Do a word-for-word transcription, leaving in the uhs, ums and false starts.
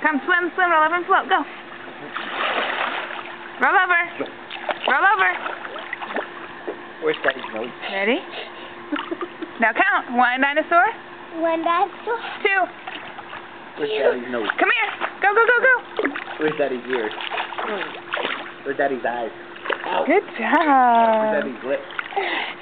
Come swim, swim, roll over and float. Go. Roll over. Roll over. Where's Daddy's nose? Ready? Now count. One dinosaur. One dinosaur. Two. Where's Daddy's nose? Come here. Go, go, go, go. Where's Daddy's ears? Where's Daddy's eyes? Ow. Good job. Where's Daddy's lips?